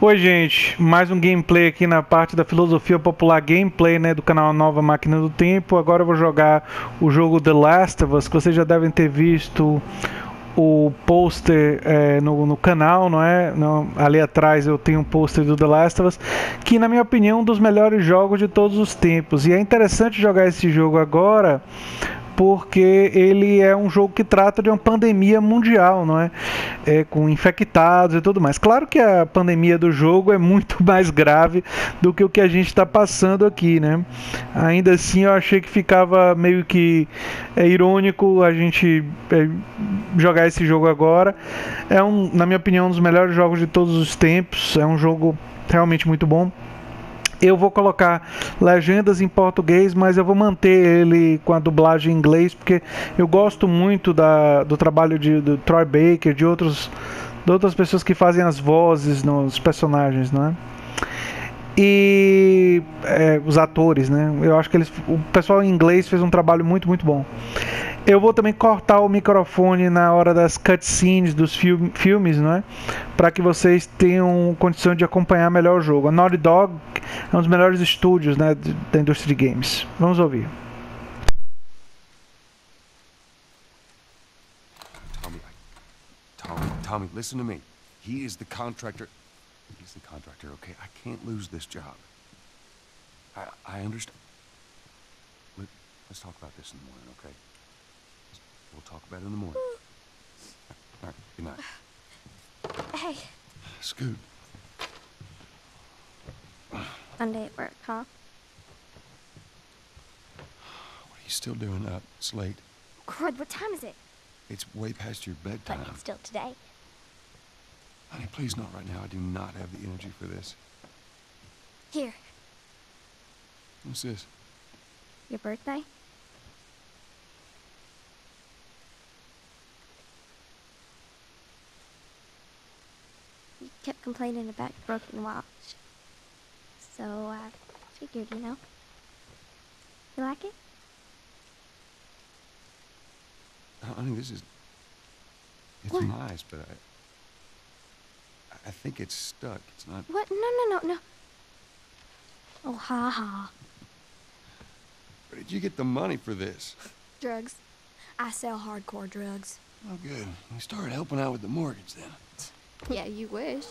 Oi gente, mais um gameplay aqui na parte da filosofia popular gameplay, né, do canal Nova Máquina do Tempo. Agora eu vou jogar o jogo The Last of Us, que vocês já devem ter visto o pôster no canal, não é? Ali atrás eu tenho um pôster do The Last of Us, que na minha opinião é um dos melhores jogos de todos os tempos. E é interessante jogar esse jogo agora, porque ele é um jogo que trata de uma pandemia mundial, não é? Com infectados e tudo mais. Claro que a pandemia do jogo é muito mais grave do que o que a gente está passando aqui, né? Ainda assim, eu achei que ficava meio que irônico a gente jogar esse jogo agora. Na minha opinião, um dos melhores jogos de todos os tempos. É um jogo realmente muito bom. Eu vou colocar legendas em português, mas eu vou manter ele com a dublagem em inglês, porque eu gosto muito do trabalho do Troy Baker, de outras pessoas que fazem as vozes nos personagens, não é? E os atores, né? Eu acho que o pessoal em inglês fez um trabalho muito, muito bom. Eu vou também cortar o microfone na hora das cutscenes dos filmes, né? Para que vocês tenham condição de acompanhar melhor o jogo. A Naughty Dog é um dos melhores estúdios, né, da indústria de games. Vamos ouvir. Tommy, listen to me. He is the contractor. He's the contractor, okay? I can't lose this job. I understand. Let's talk about this in the morning, okay? We'll talk about it in the morning. All right, good night. Hey. Scoot. Monday at work, huh? What are you still doing up? It's late. Crud, what time is it? It's way past your bedtime. But it's still today. Honey, please not right now. I do not have the energy for this. Here. What's this? Your birthday? You kept complaining about your broken watch. So, I figured, you know. You like it? Honey, it's What? nice, but I think it's stuck. It's not... What? No. Oh, ha ha. Where did you get the money for this? Drugs. I sell hardcore drugs. Oh, good. You started helping out with the mortgage then. Yeah, you wish.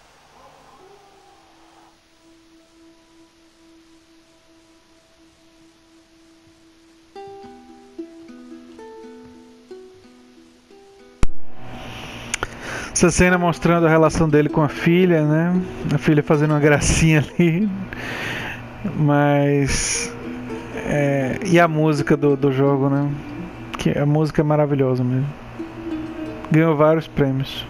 Essa cena mostrando a relação dele com a filha, né? A filha fazendo uma gracinha ali. Mas... e a música do jogo, né? Que a música é maravilhosa mesmo. Ganhou vários prêmios.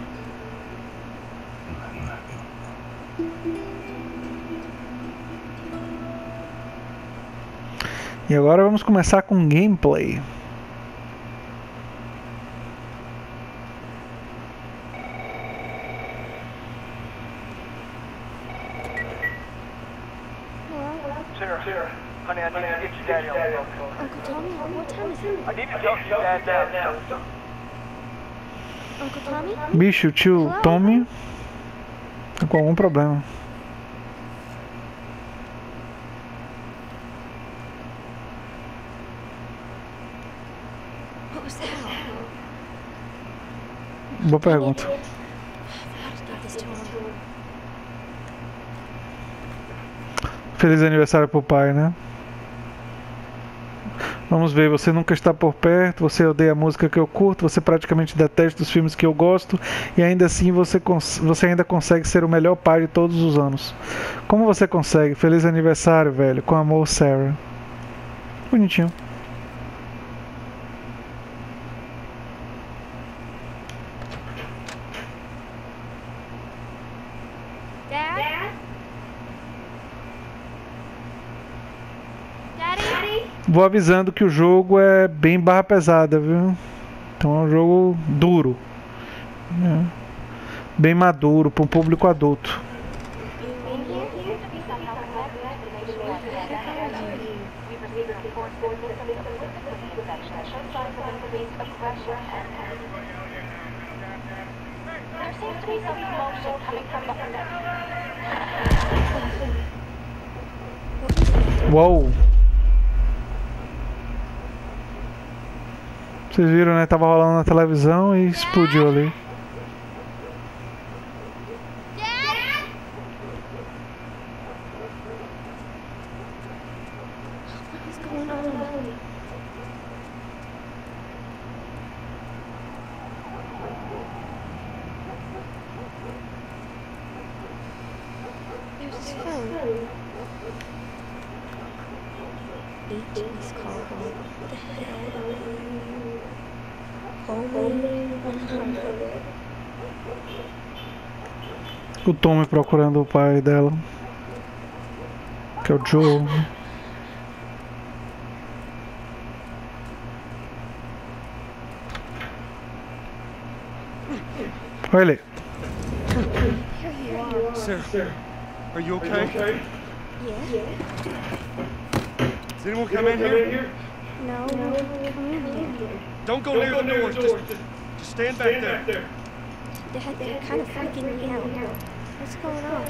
E agora vamos começar com gameplay. Sarah, honey, I need to get your daddy on the phone. Uncle Tommy, what time is it? I need to talk to your dad now. Uncle Tommy? Bicho, o tio Tommy tá com algum problema. What was that? Boa pergunta. I forgot to give this to him. Feliz aniversário pro pai, né? Vamos ver, você nunca está por perto, você odeia a música que eu curto, você praticamente detesta os filmes que eu gosto e ainda assim você ainda consegue ser o melhor pai de todos os anos. Como você consegue? Feliz aniversário, velho. Com amor, Sarah. Bonitinho. Dad? Daddy? Vou avisando que o jogo é bem barra pesada, viu? Então é um jogo duro, né? Bem maduro para um público adulto. There seems to be some commotion coming from the... Uou! Vocês viram, né? Tava rolando na televisão e explodiu ali. O Tommy procurando o pai dela, que é o Joe. Olha ele. Sarah, are you okay? Yeah? Does anyone come in here? No, come in here. Don't go near the doors. Just stand back there. Dad, they're kind of freaking me out. What's going on?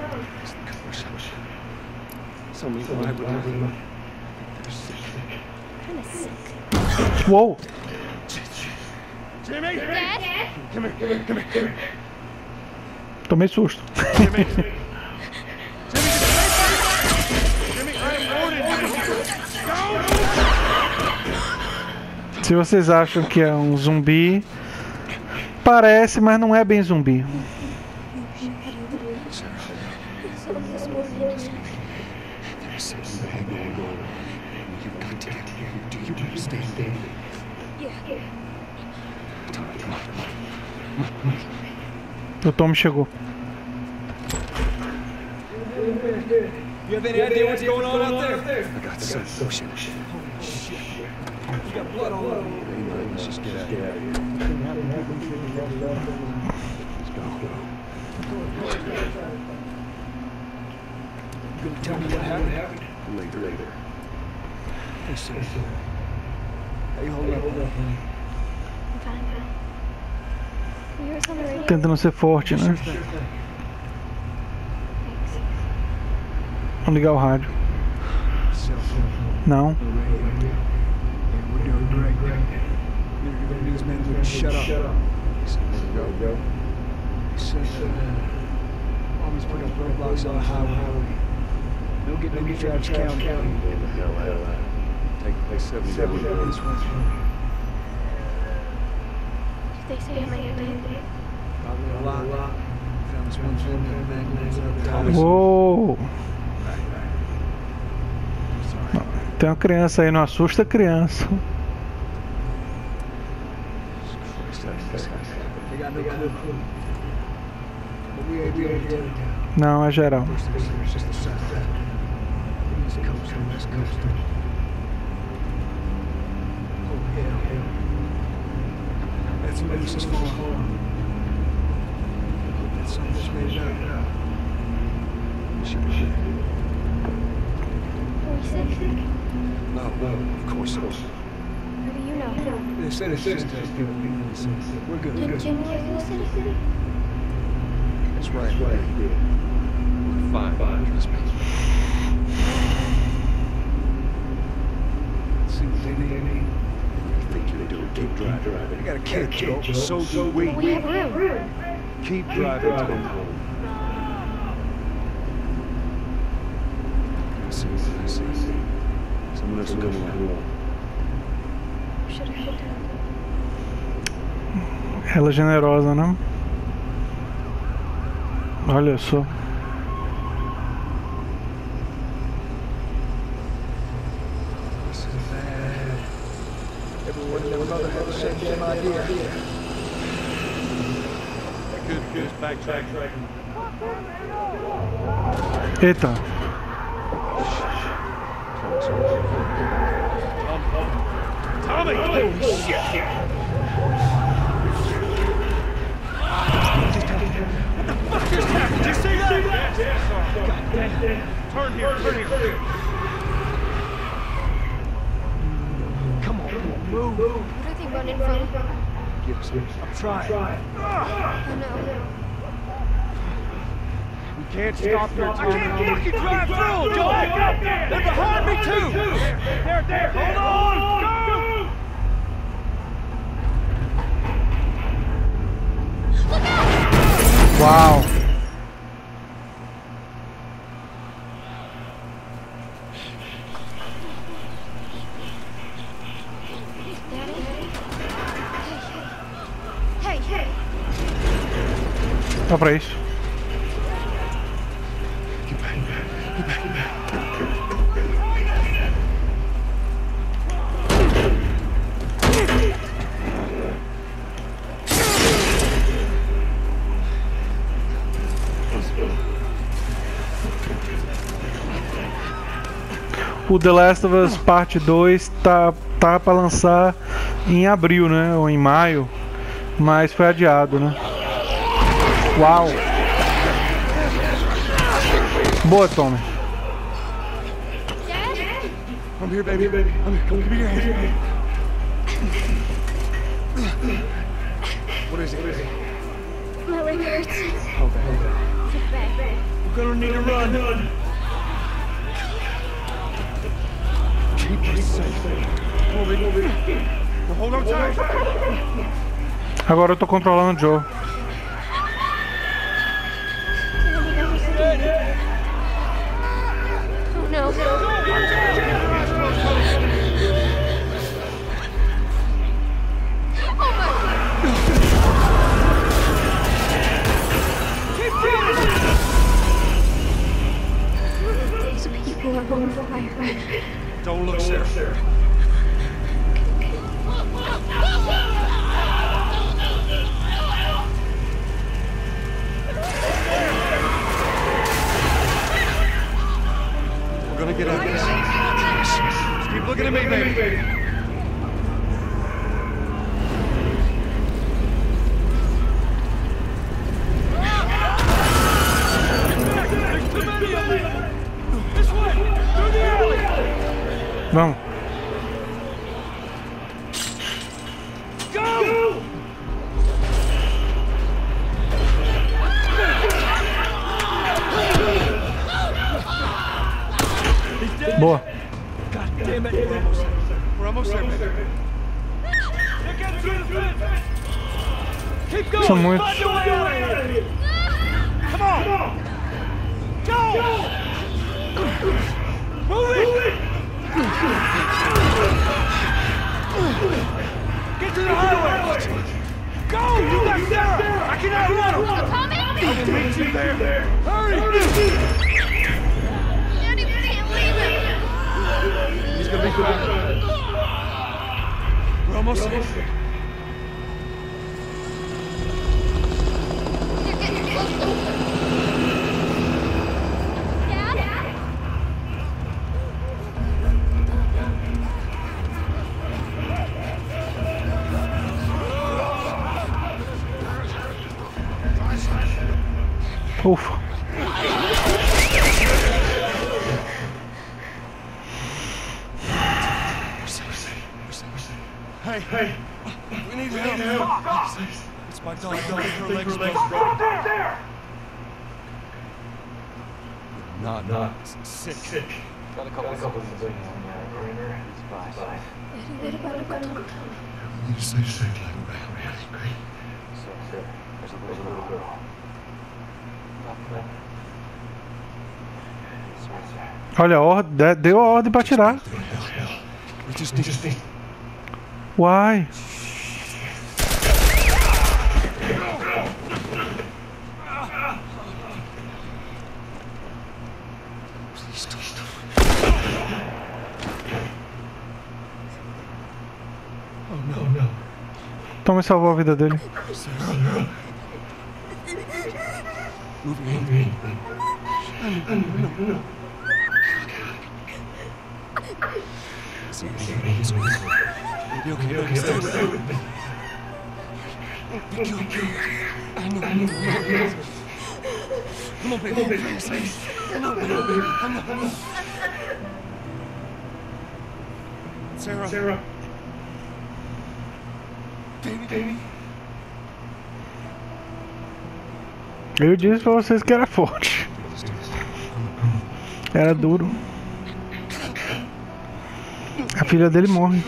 Some people I would not. They're sick. Kind of sick. Uou! Jimmy! Dad? Come here. Tomei susto. Jimmy, just stay back. Jimmy, I am warning you. Se vocês acham que é um zumbi, parece, mas não é bem zumbi. O Tom chegou. You have any idea what's going on out there? I got some motion. You got blood all over you. Let's just get out of here. Let's go. You gonna tell me what happened? Later. Hey, Sarah. How you holding up? I'm fine. You heard on the radio? Tentando ser forte, né? Thanks. Vamos ligar o rádio. Não. We're doing great. These men wouldn't shut up. Go. He said, always put up roadblocks on the highway. No getting into Travis County. Take 70. This one's Did they say how many of them? probably a lot. Found this one film in the magazine. Uou! Tem uma criança aí, não assusta a criança. They got no clue. But we ain't doing it. Não, é geral. First thing it's just the south. East coast and west coast. Oh, yeah. That's Melissa's farm. That son just made it out. Are we sick? No, of course not. How do you know? They said it's just we're good. Did Jimmy live in the city? That's right. We're fine. Trust me. See what they need. You think you're doing? Keep driving. They got a kid, Joe. So do we. But we have room. Keep driving. I see. Someone else will come along. Should have hit her. Ela é generosa, né? Olha só. This is bad. Everyone and their mother had the same damn idea. Good. Backtrack. Eita. Tommy! Holy shit! What the fuck just happened? Did you see that? Yes. God damn. Turn here. Come on, move. What are they running from? get us. I'm trying. Oh no. We can't stop here. I can't fucking drive through, Joel! They're behind me too! There! Hold on! Go! Uau! Hey! Só pra isso. O The Last of Us Parte 2 tá pra lançar em abril, né? Ou em maio. Mas foi adiado, né? Uau! Boa, Tommy. I'm here, baby. I'm here. Come give me your hand. What is it? My leg hurts. Oh, bad. It's bad. We're gonna need to run. Keep us safe. Move it. Well, hold on tight. Agora eu tô controlando o Joe. Oh no. These people are on fire. Don't look, Sarah. We're gonna get out of this. Just keep looking at me, baby. Vamos. Boa. God damn it. We're almost there, baby. Keep going. São muitos. Find your way out of here. Come on. Go. Move it. Get to the highway. Go. You got Sarah. I can outrun him. Tommy! I will meet you there. Hurry. Daddy, we can't leave him! He's gonna be good. We're almost there. They're getting closer. Dad? Ufa. Hey, we need help. It's my dog. Her legs broke. Stop there! Not sick. Got a couple of things on the perimeter. Bye. What about a gun? You just say shit like that. So, there's a little girl. Olha, a ordem, deu a ordem pra tirar. We just need. Uai. Toma, salvou a vida dele. Come on, baby. Sarah. Baby. Eu disse pra vocês que era forte. Era duro. A filha dele morre.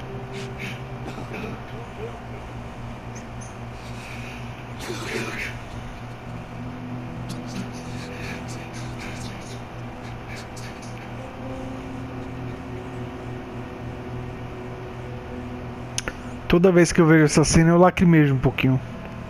Toda vez que eu vejo essa cena eu lacrimejo um pouquinho.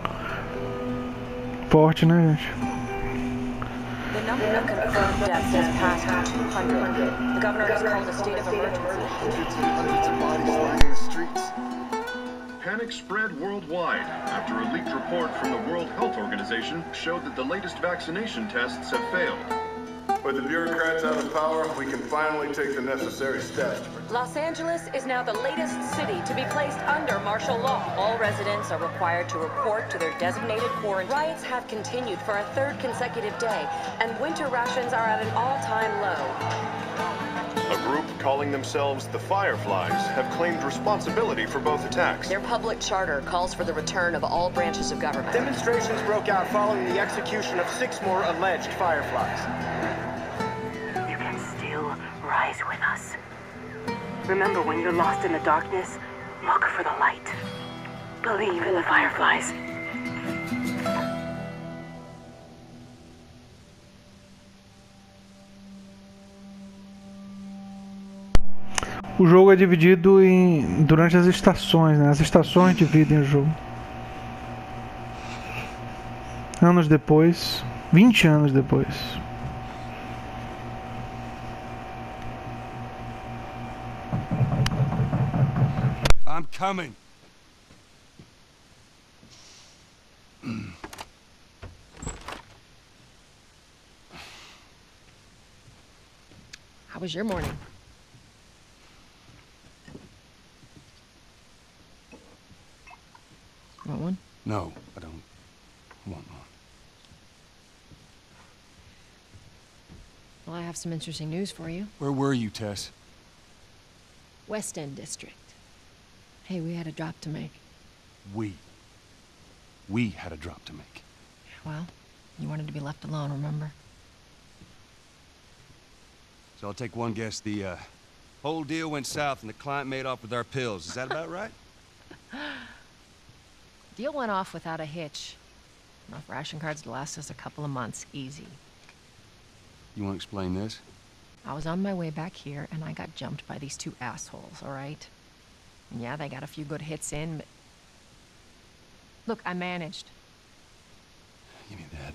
Forte, né, gente? The number of confirmed deaths has passed 200. The governor has called a state of emergency. Hundreds of bodies lying in the streets. Panic spread worldwide after a leaked report from the World Health Organization showed that the latest vaccination tests have failed. With the bureaucrats out of power, we can finally take the necessary steps. Los Angeles is now the latest city to be placed under martial law. All residents are required to report to their designated quarantine. Riots have continued for a third consecutive day, and winter rations are at an all-time low. A group calling themselves the Fireflies have claimed responsibility for both attacks. Their public charter calls for the return of all branches of government. Demonstrations broke out following the execution of 6 more alleged Fireflies. You can still rise with us. Remember, when you're lost in the darkness, look for the light. Believe in the Fireflies. O jogo é dividido durante as estações, né? As estações dividem o jogo. Anos depois, 20 anos depois. I'm coming. How was your morning? Want one? No, I don't want one. Well, I have some interesting news for you. Where were you, Tess? West End District. Hey, we had a drop to make. We had a drop to make. Well, you wanted to be left alone, remember? So I'll take one guess. The whole deal went south and the client made off with our pills. Is that about right? Deal went off without a hitch. Enough ration cards to last us a couple of months, easy. You want to explain this? I was on my way back here, and I got jumped by these 2 assholes, all right? And yeah, they got a few good hits in, but... Look, I managed. Give me that.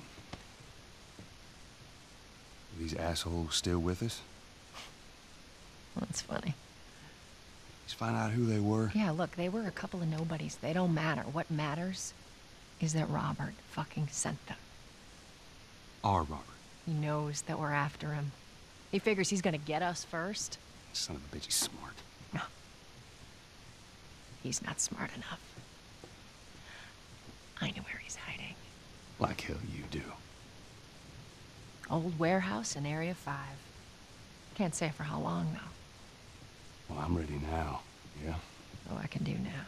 Are these assholes still with us? Well, that's funny. Just find out who they were. Yeah, look, they were a couple of nobodies. They don't matter. What matters is that Robert fucking sent them. Our Robert. He knows that we're after him. He figures he's gonna get us first. Son of a bitch, he's smart. No. He's not smart enough. I know where he's hiding. Like hell you do. Old warehouse in Area 5. Can't say for how long, though. Well, I'm ready now, yeah? Oh, I can do now.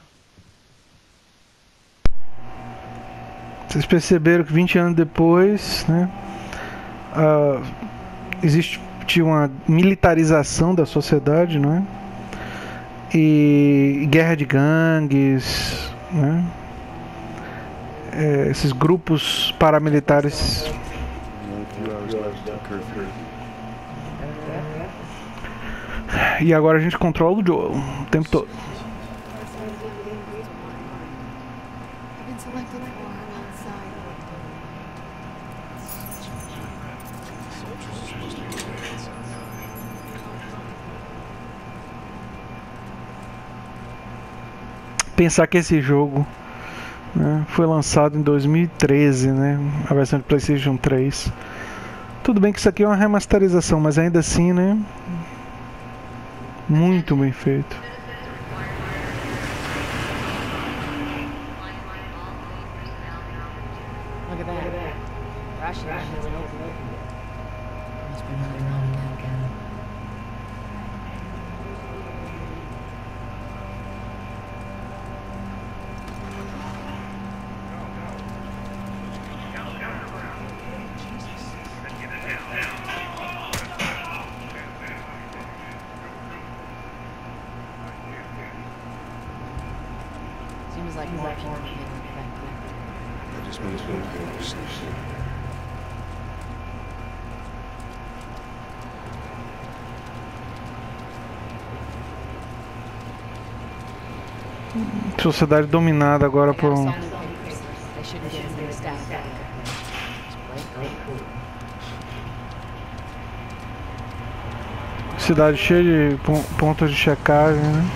Vocês perceberam que 20 anos depois, né, existe uma militarização da sociedade, não é? E guerra de gangues, né? Esses grupos paramilitares. E agora a gente controla o Joel o tempo todo. Pensar que esse jogo, né, foi lançado em 2013, né, a versão de PlayStation 3. Tudo bem que isso aqui é uma remasterização, mas ainda assim, né, muito bem feito. Look at that. Ration isn't open. Must be running around again. That just means we're going to sleep. Sociedade dominada agora por um... Cidade cheia de pontos de checagem, né?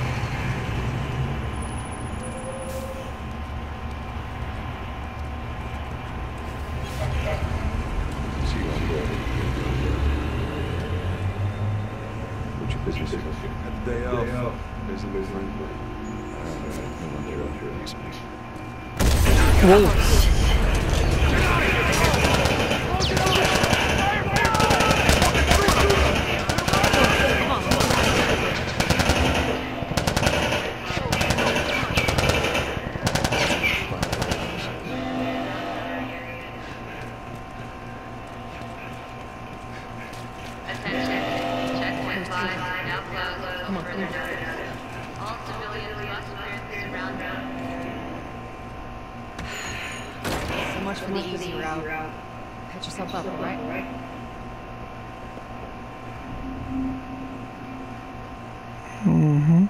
Uhum.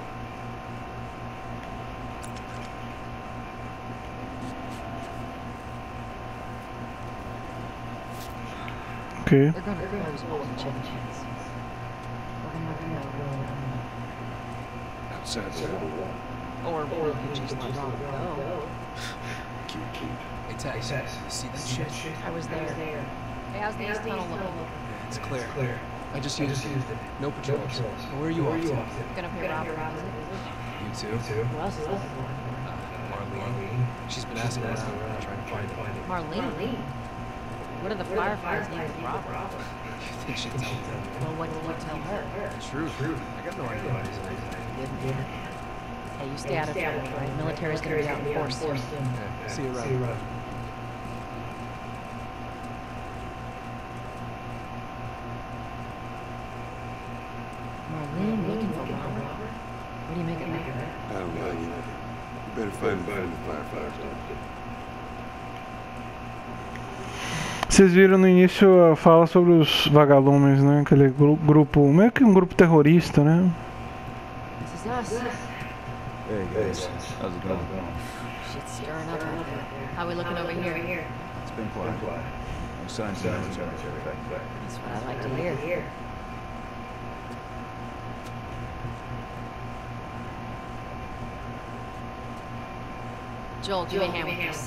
Okay. They're gonna close all the chickens. Outside the wall. Or we could just let Rob go. Hey, Tex, see that shit? I was there. Hey, how's the east tunnel looking? It's clear. I just used it. No patrols. Where are you off to? Gonna pay Robert a visit. You too? Who else is looking for? Marlene. She's been asking around, trying to find him. Marlene? What do the fireflies need with Robert? You think she'd tell me? Well, what did you tell her? The truth. I got no idea. Hey, you stay out of trouble, right? The military's gonna be out in force soon. Yeah, see you around. Marlene looking for Robert? What do you make of that? I don't know. You better find him before the fireflies don't. Vocês viram no início a fala sobre os vagalumes, né? Aquele grupo, meio que um grupo terrorista, né? This is us. Hey guys, how's it going? Shit's stirring up out there. How we looking over here? It's been quiet. No signs of military effect. That's what I like to hear. Joel, give me a hand with this.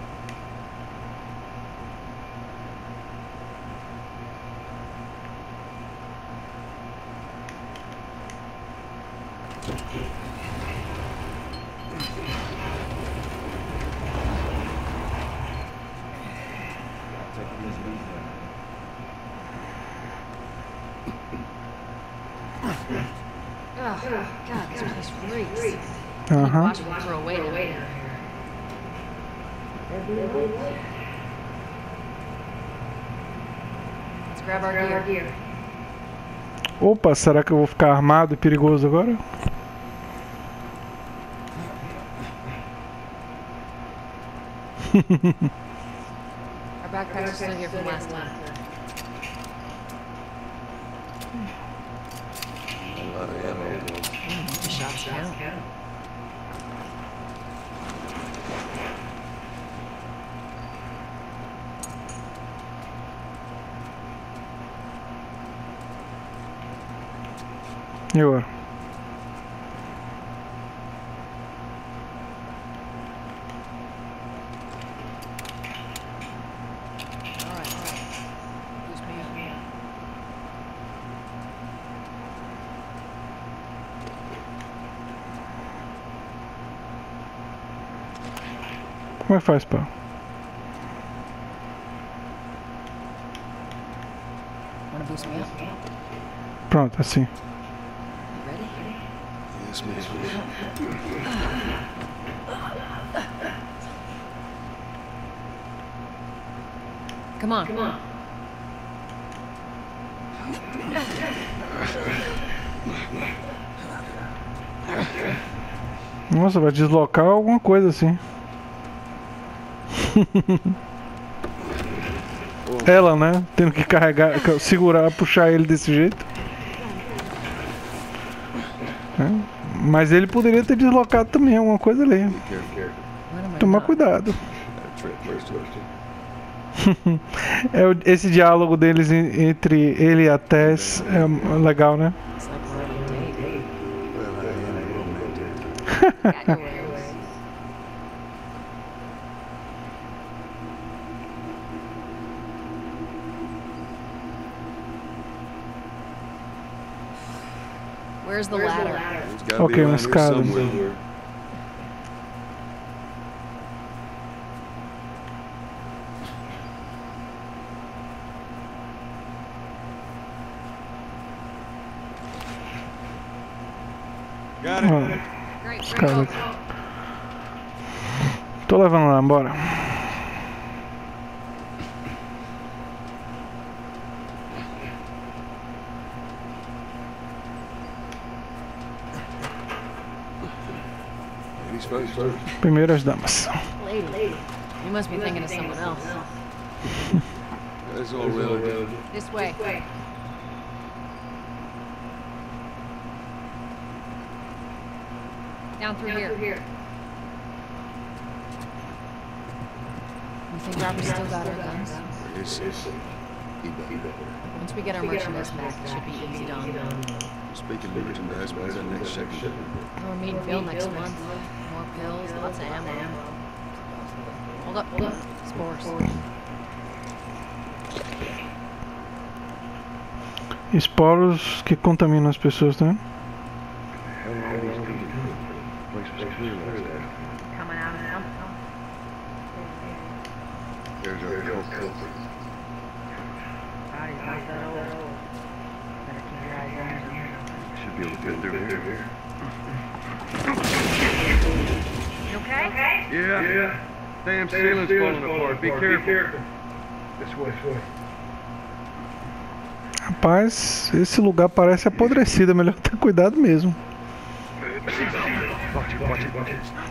Oh, God, this place reeks. Uh-huh. Throw away down here. Let's grab our gear. Opa, será que eu vou ficar armado e perigoso agora? Our backpacks are still here from last time. A lot of ammo. The shots count. E agora? Como é que faz, pá? Wanna boost me up? Pronto, assim. Yes, ma'am. Come on. Come on. Nossa, vai deslocar alguma coisa assim. Ela, né? Tendo que carregar, segurar, puxar ele desse jeito. É. Mas ele poderia ter deslocado também alguma coisa ali. Tomar cuidado. Esse diálogo deles entre ele e a Tess é legal, né? Where's the ladder? Ok, uma escada. Escada aqui. Tô levando lá, bora. Primeiras damas. Lady. You must be thinking of someone else. That's all real. This way. Down through here. You think Robert's still got our guns? Once we get our merchandise back, it should be easy done. Speaking of merchandise, when's that next shipment? We're meeting Phil next month. More pills, lots of ammo. Hold up. Spores. Esporos que contaminam as pessoas, né? Coming out of them. There's our culprit. Body's not that old. Better keep your eyes on him. Should be able to get through here. You okay? Yeah. Damn ceiling's falling apart. Be careful. This way. Rapaz, esse lugar parece apodrecido, é melhor ter cuidado mesmo. Watch it.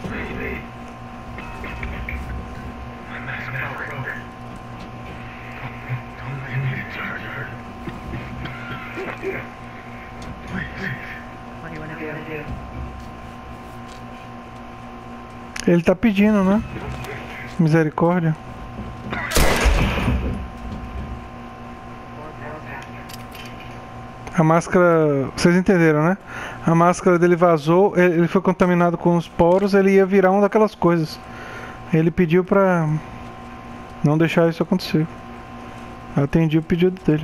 What do you want to do? Ele tá pedindo, né? Misericórdia. A máscara... Vocês entenderam, né? A máscara dele vazou, ele foi contaminado com os poros, ele ia virar uma daquelas coisas. Ele pediu pra não deixar isso acontecer. Eu atendi o pedido dele.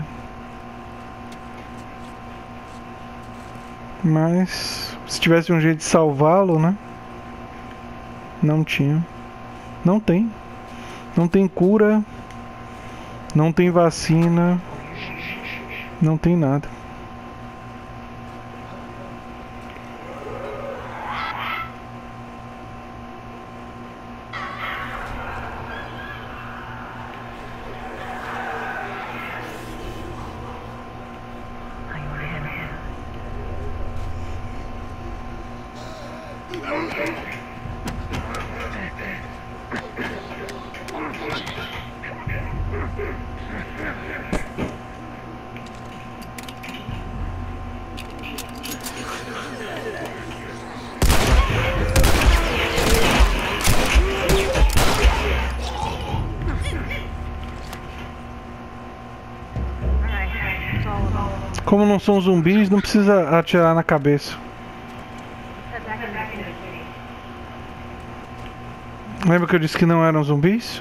Mas... se tivesse um jeito de salvá-lo, né? Não tinha. Não tem. Não tem cura. Não tem vacina. Não tem nada. Como não são zumbis, não precisa atirar na cabeça. Lembra que eu disse que não eram zumbis?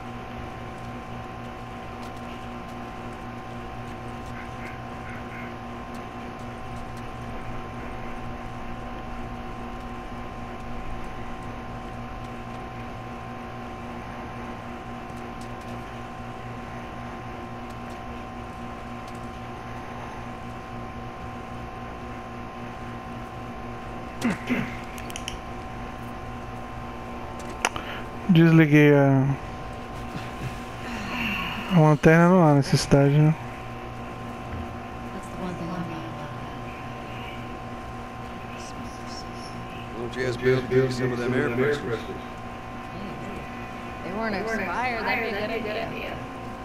Desliguei a lanterna, não há necessidade, né? Don't you ask Bill to give you some of them air pressures? they weren't expired, that'd be a good idea.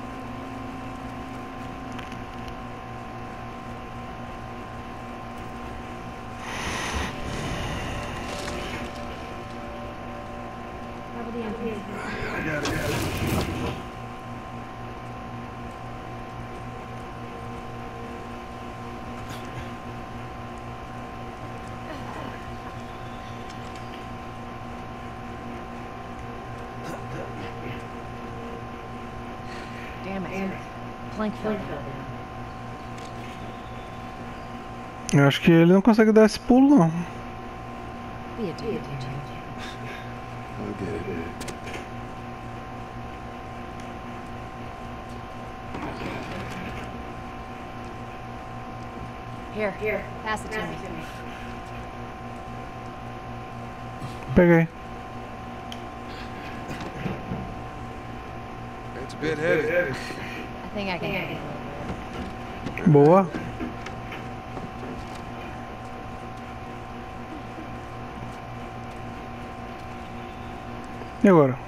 I got it. Damn it. Plank fell. Eu acho que ele não consegue dar esse pulo, não. Be a dude. I'll get it. Here, pass it to me. Peguei. It's a bit heavy. I think I can handle it. Boa. E agora?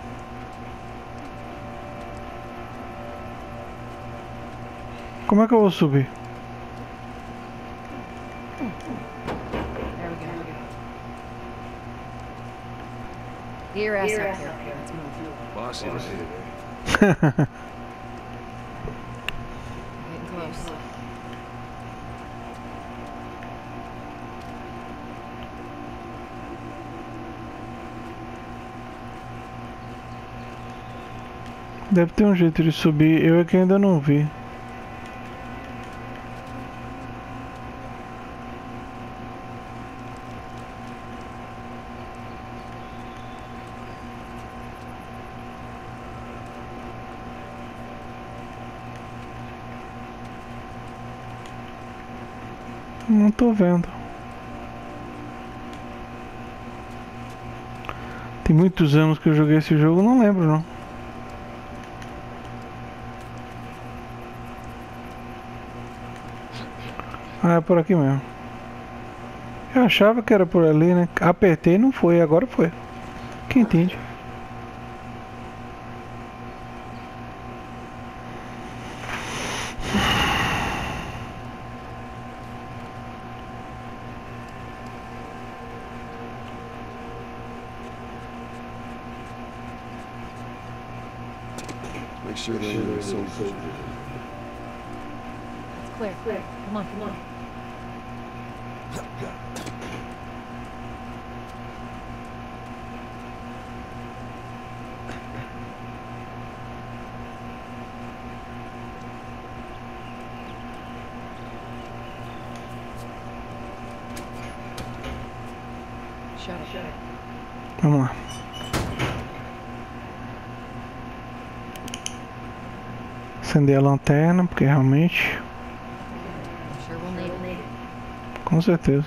Como é que eu vou subir? There we go. Get your ass up here. Let's move. Boss is Getting close. Deve ter um jeito de subir, eu é que ainda não vi. Não tô vendo. Tem muitos anos que eu joguei esse jogo, não lembro não. Ah, é por aqui mesmo. Eu achava que era por ali, né? Apertei e não foi, agora foi. Quem entende? make sure they're the soldiers. It's clear. Come on, come on. Shut it. Vamos lá. Acender a lanterna, porque realmente... Sure we'll need it. Com certeza.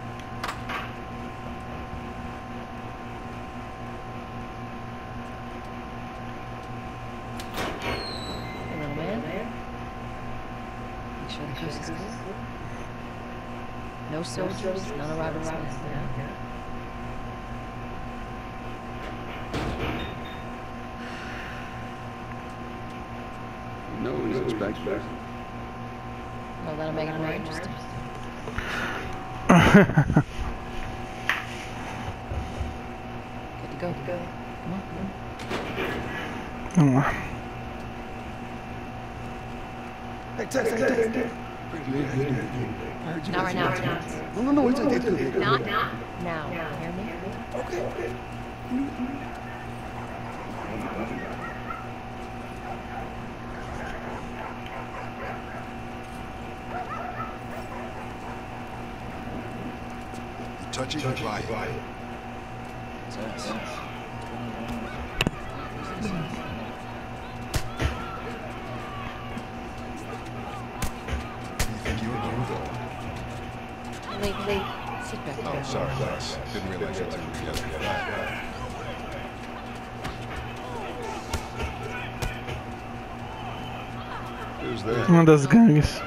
Hey, little man. Make sure the coast is clear. No soldiers, none of Robert Smith. Yeah? No, he's expected. Well, that'll make it more interesting. Good to go. Come on, come on. Vamos lá. Hey, Tex. Not right now, Terrence. No, it's Not now. Hear me? Okay. Touchy, goodbye. Tex. Lee, sit back there. Oh, sorry, Lex. Didn't realize you two were together. Who's that? Uma das gangues.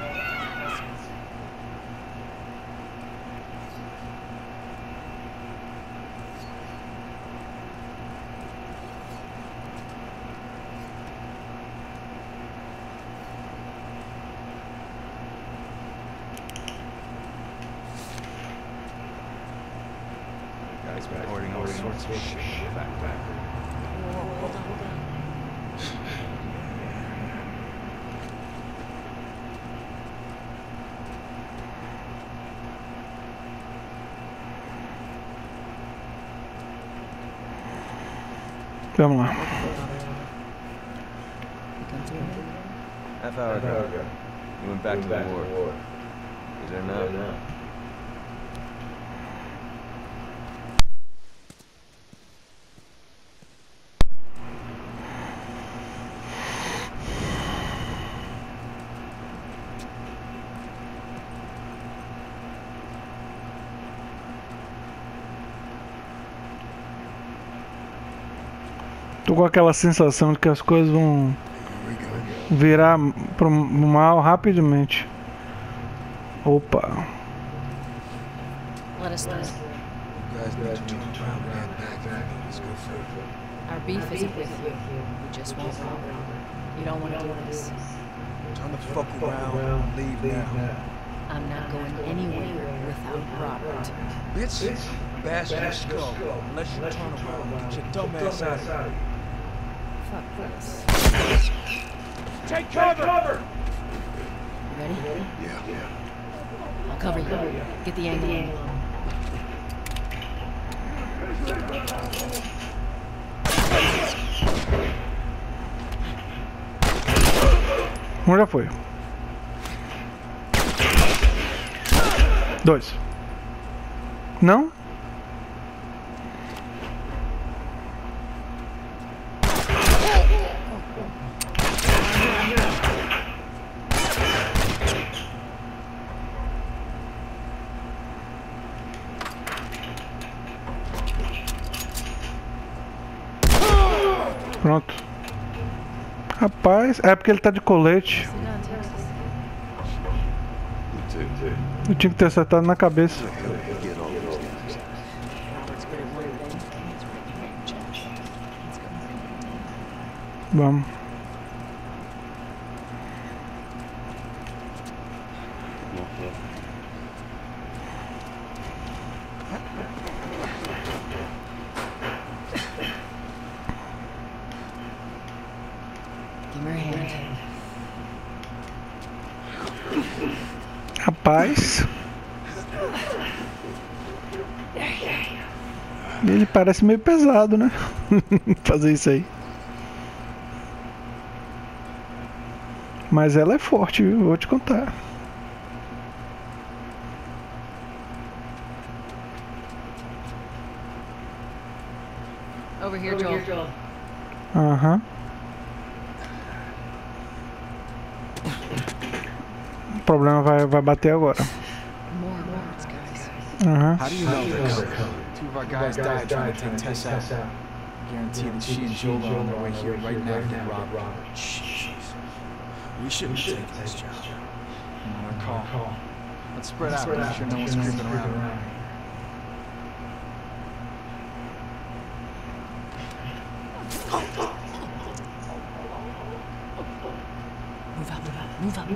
sorts of shit. Vamos lá. Half hour ago. You went back to the war. Is there now? Tô com aquela sensação de que as coisas vão virar pro mal rapidamente. Opa. Let us through. Our beef isn't with you. We just want Robert. You don't want to do this. Turn the fuck around and leave now. I'm not going anywhere without Robert. Bitch, bash your skull. Unless you turn around and get your dumb ass out of here. Fuck this. Take cover! You ready? Yeah. I'll cover you. Get the angle in. Um já foi. 2. Não? Pronto. Rapaz, é porque ele tá de colete. Eu tinha que ter acertado na cabeça. Vamos. Give me your hand. Rapaz. Ele parece meio pesado, né? Fazer isso aí. Mas ela é forte, viu? Vou te contar. Over here, Joel. Aham. O problema vai bater agora. More words, guys. Aham. How do you know this? Two of our guys died trying to take Tess out. Guarantee that she and Joel are on their way here right now to get Robert. Jeez. We shouldn't have taken this job. Not our call. Let's spread out, make sure no one's creeping around. Move up.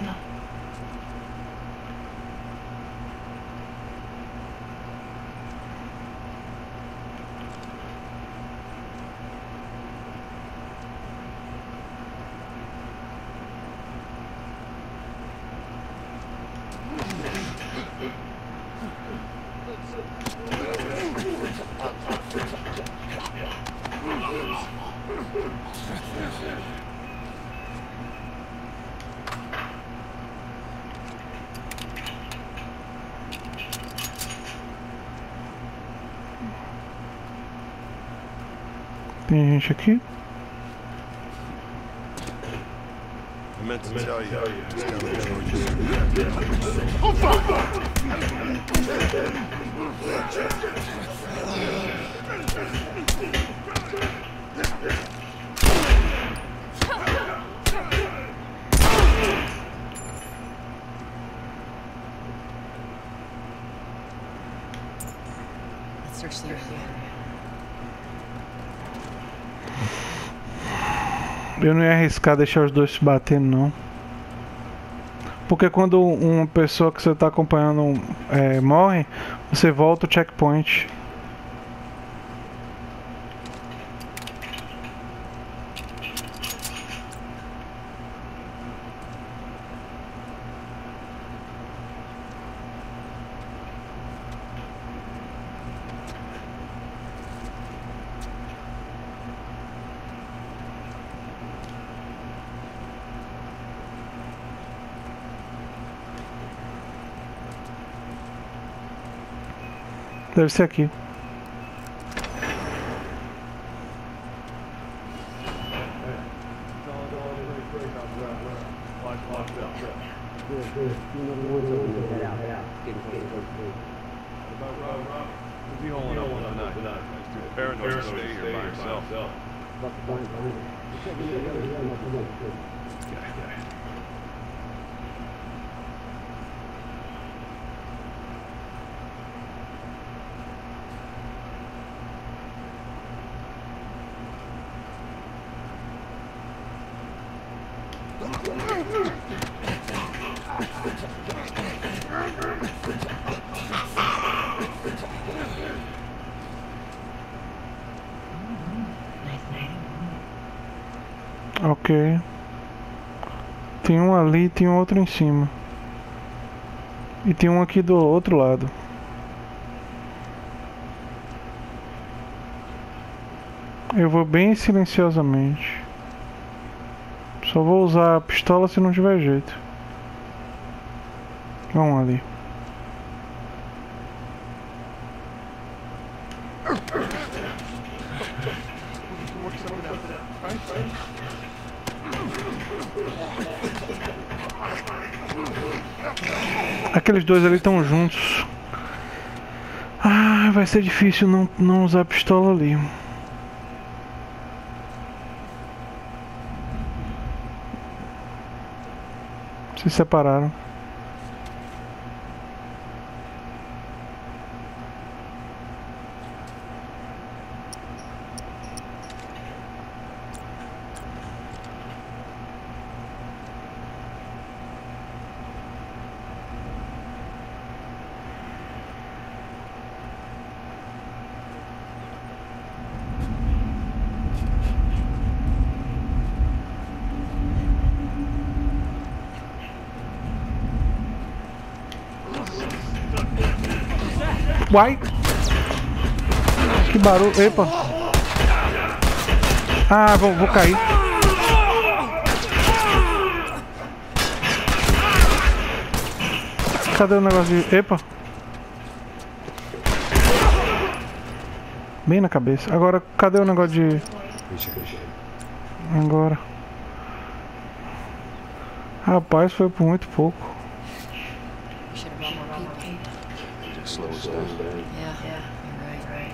Tem gente aqui. I meant to tell you. Just gotta make sure Let's search the area. Eu não ia arriscar deixar os dois se batendo, não. Porque quando uma pessoa que você está acompanhando morre, você volta o checkpoint. Deve ser aqui. Ok. Tem um ali e tem outro em cima. E tem um aqui do outro lado. Eu vou bem silenciosamente. Só vou usar a pistola se não tiver jeito. Vamos ali. Aqueles dois ali estão juntos. Ah, vai ser difícil não usar a pistola ali. Se separaram. Uai! Que barulho! Epa! Ah, vou cair. Cadê o negócio de... Epa! Bem na cabeça. Agora, cadê o negócio de... Agora. Rapaz, foi por muito pouco. Slow us down. Yeah, you're right.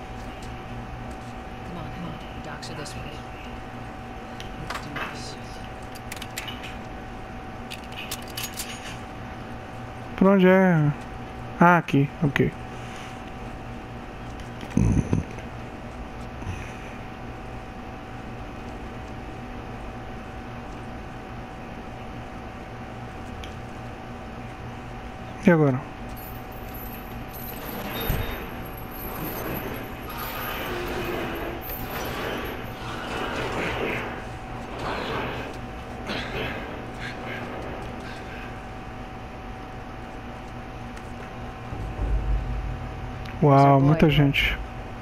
Come on. Docks are this way. Let's do this. Por onde é? Ah, aqui. Ok. E agora? Uau, muita gente.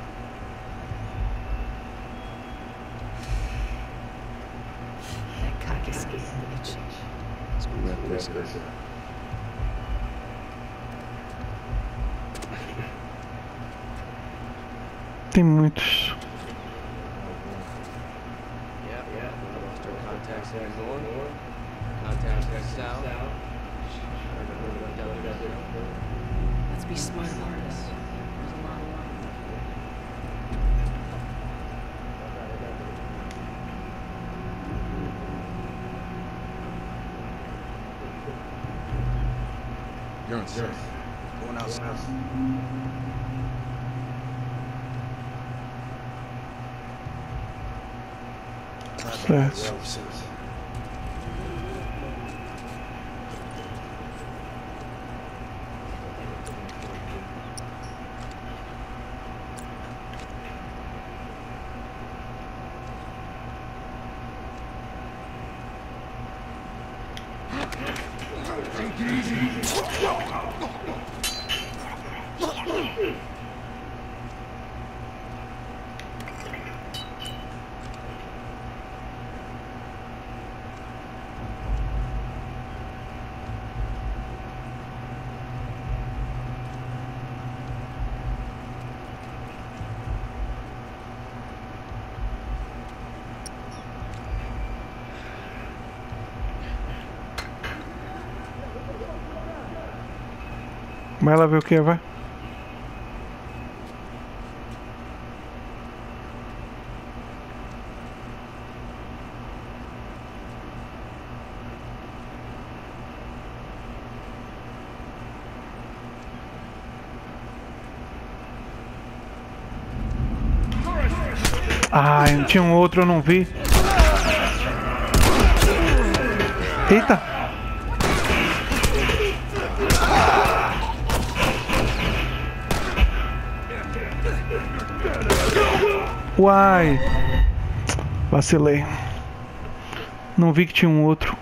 Tem muitos. Let's be smart about this. You're on safe. Going outside. Certo. Vai lá ver o que é, vai. Ai, tinha um outro, eu não vi. Eita! Uai! Vacilei. Não vi que tinha um outro.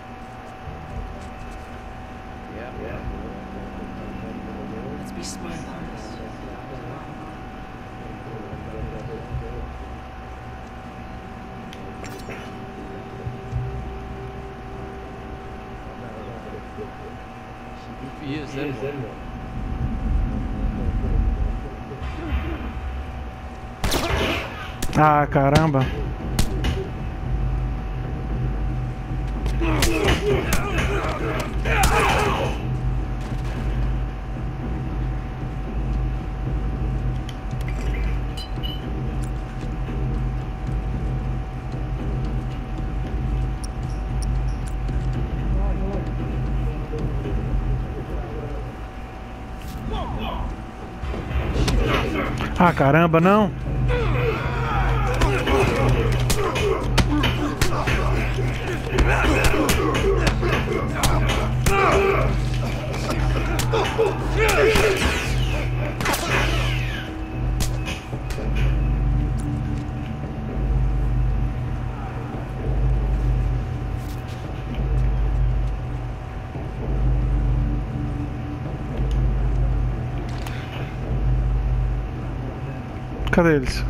Ah, caramba. Ah, caramba, não. Cadê eles?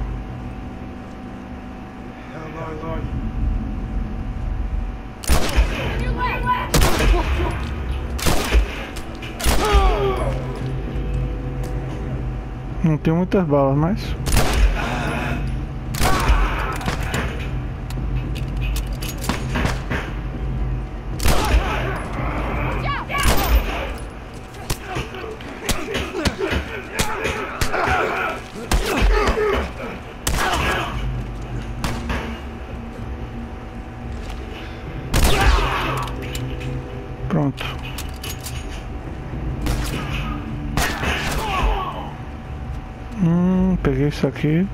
Não tem muitas balas, mas... Pronto. Peguei isso aqui.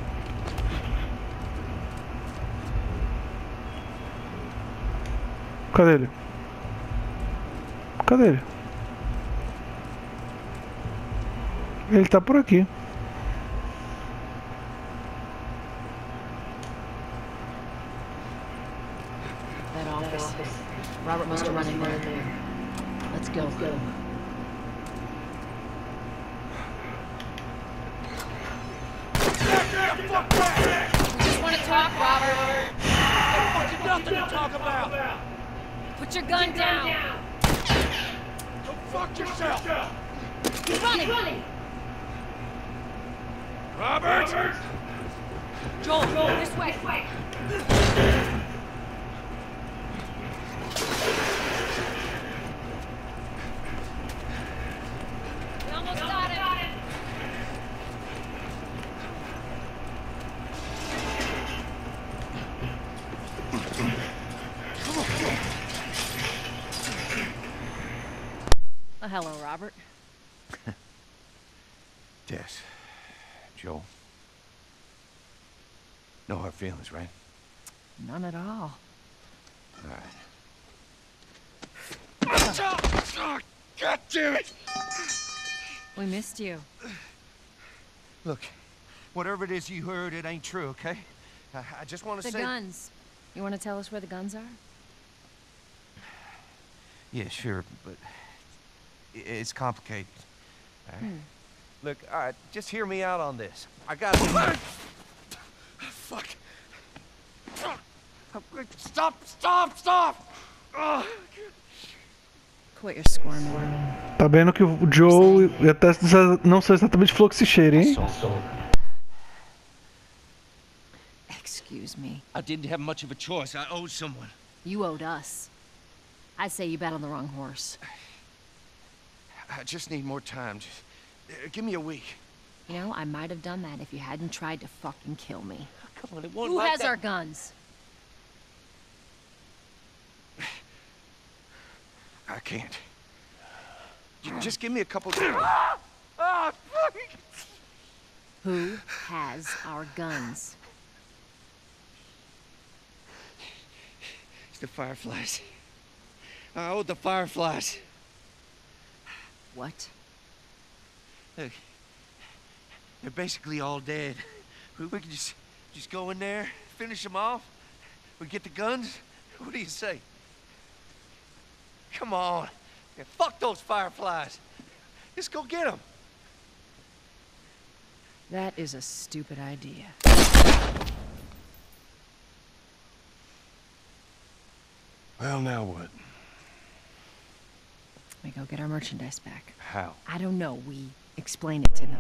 Cadê ele? Cadê ele? Ele tá por aqui. That office. Robert must have run in there. Let's go. We just want to talk, Robert. Fucking nothing to talk about. Put your gun down. Go fuck yourself. He's running. Robert! Joel, this way. We almost got him. Oh, hello, Robert. Tess. Joel. No hard feelings, right? None at all. Alright. God damn it! We missed you. Look, whatever it is you heard, it ain't true, okay? I just want to say... The guns. You want to tell us where the guns are? Yeah, sure, but it's complicated. All right? Look, all right, just hear me out on this. I got... Fuck. Stop! Quit your squirming. Tá vendo que o Joe e a Tess não são exatamente fluxicheiro, hein? Excuse me. I didn't have much of a choice. I owed someone. You owed us. I'd say you bet on the wrong horse. I just need more time. Just, give me a week. You know, I might have done that if you hadn't tried to fucking kill me. Come on, it won't Who like has that. our guns? I can't. Just give me a couple days. Who has our guns? It's the Fireflies. I owe the Fireflies. What? Look, they're basically all dead. We can just go in there, finish them off. We get the guns. What do you say? Come on. Yeah, fuck those Fireflies. Just go get them. That is a stupid idea. Well, now what? We go get our merchandise back. How? I don't know. We explain it to them.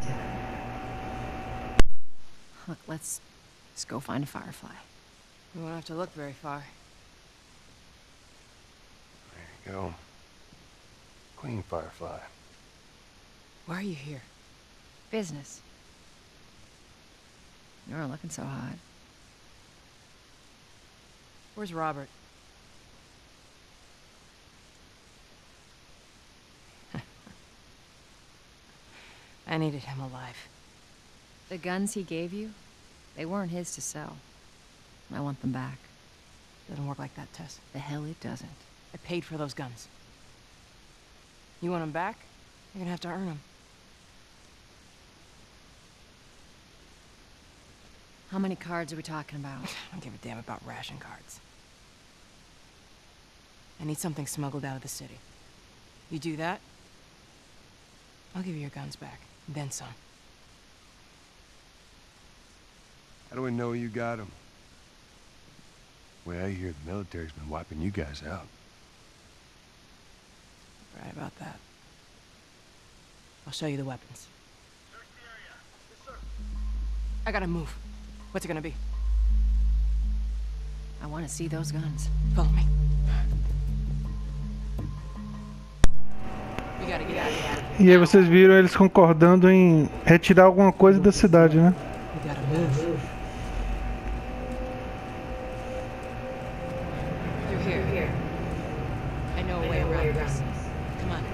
Look, let's go find a Firefly. We won't have to look very far. There you go. Queen Firefly. Why are you here? Business. You're looking so hot. Where's Robert? I needed him alive. The guns he gave you, they weren't his to sell. I want them back. Doesn't work like that, Tess. The hell it doesn't. I paid for those guns. You want them back? You're gonna have to earn them. How many cards are we talking about? I don't give a damn about ration cards. I need something smuggled out of the city. You do that, I'll give you your guns back. Then some. How do we know you got them? Well, I hear the military's been wiping you guys out. Right about that. I'll show you the weapons. I gotta move. What's it gonna be? I want to see those guns. Follow me. We gotta get out of here. E aí vocês viram eles concordando em retirar alguma coisa da cidade, né? We gotta move. You're here. I know a way around this. Come on.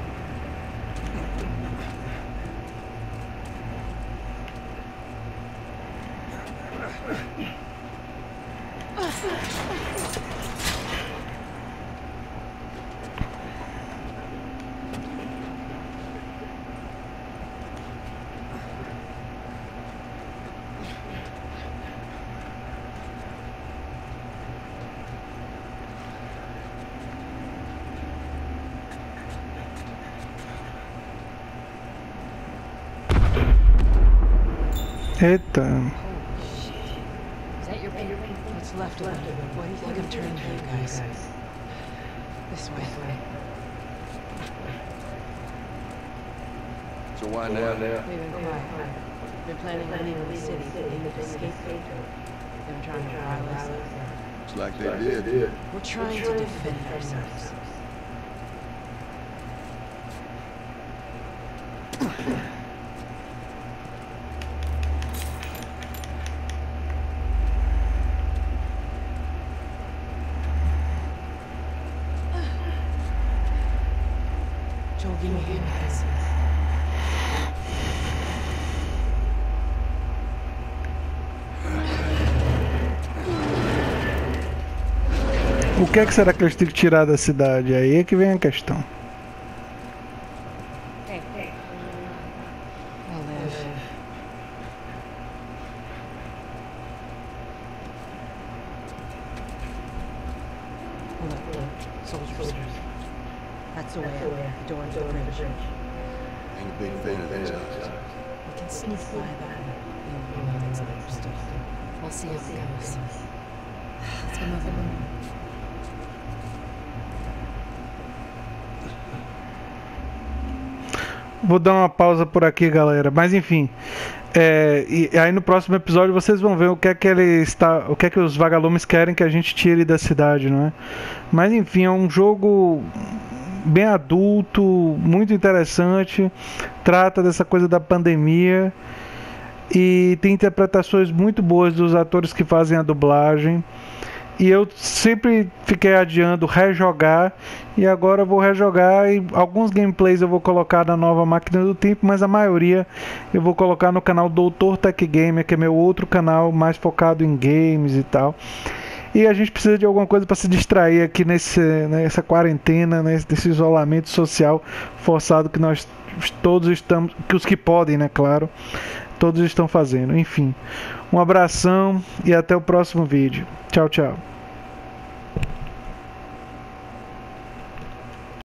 Eita. Is that your paper? What's left of them? What do you think I'm turning to, you guys? This way. So why now? We've been quiet. Been planning on leaving the city, thinking to escape. They've been trying to rile us up. It's like they did. We're trying to defend ourselves. Joel, give me a hand with this. O que é que será que eles têm que tirar da cidade? Aí é que vem a questão. I'll live. Look, soldiers. That's the way out. The door to the bridge. Ain't a big fan of these guys. We can sneak by them. You know things understood. We'll see how it goes. Let's get moving. Vou dar uma pausa por aqui, galera. Mas enfim, e aí no próximo episódio vocês vão ver o que é que os vagalumes querem que a gente tire da cidade, não é? Mas enfim, é um jogo bem adulto, muito interessante, trata dessa coisa da pandemia e tem interpretações muito boas dos atores que fazem a dublagem. E eu sempre fiquei adiando rejogar, e agora eu vou rejogar, e alguns gameplays eu vou colocar na nova Máquina do Tempo, mas a maioria eu vou colocar no canal Doutor Tech Gamer, que é meu outro canal mais focado em games e tal. E a gente precisa de alguma coisa para se distrair aqui nessa quarentena, nesse isolamento social forçado que nós todos estamos, que os que podem, né, claro, todos estão fazendo. Enfim, um abração e até o próximo vídeo. Tchau, tchau.